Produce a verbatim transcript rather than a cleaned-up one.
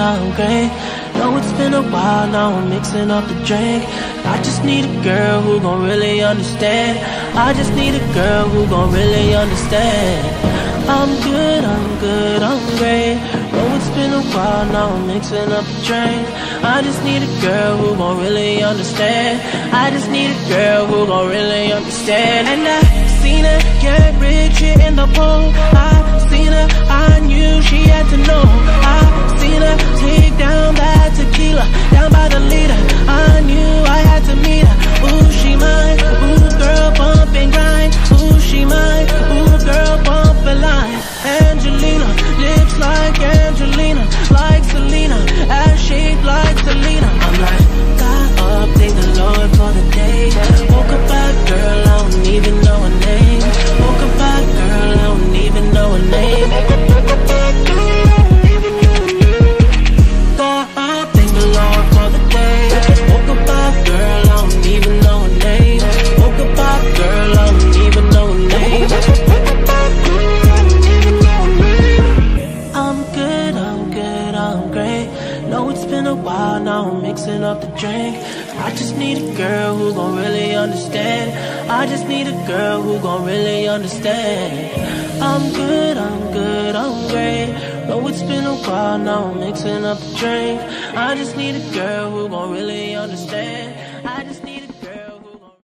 I'm great. Know it's been a while, now I'm mixing up the drink. I just need a girl who gon' really understand. I just need a girl who gon' really understand. I'm good, I'm good, I'm great. Know it's been a while, now I'm mixing up the drink. I just need a girl who gon' really understand. I just need a girl who gon' really understand. And I seen her get rich here in the pool. I seen her, I knew she had to know. I seen her take down that tequila, down by the leader. I knew I had to meet her. Ooh, she mine. Ooh, girl, bump and grind. Ooh, she mine. Ooh, girl, bump a line. Angelina, lips like Angelina, like Selena, ass shaped like Selena. I'm like, got up, thank the Lord for the day. Woke up back, girl, I don't even know her name. Woke up back, girl, I don't even know her name. Got up, thank the Lord for the day. Woke up back, girl, I don't even know her name. Woke up back, girl, I don't even know her name. I'm good, I'm good, I'm great. Know it's been a while, now I'm mixing up the drink. I just need a girl who gon' really understand. I just need a girl who gon' really understand. I'm good, I'm good, I'm great. Know it's been a while, now I'm mixing up the drink. I just need a girl who gon' really understand.